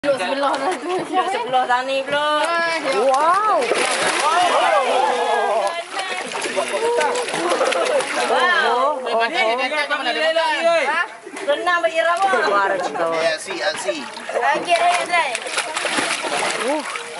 Sebelah tani pula. Wow. Renang bagi rawa. Suara cakap. I see. Lagi dah.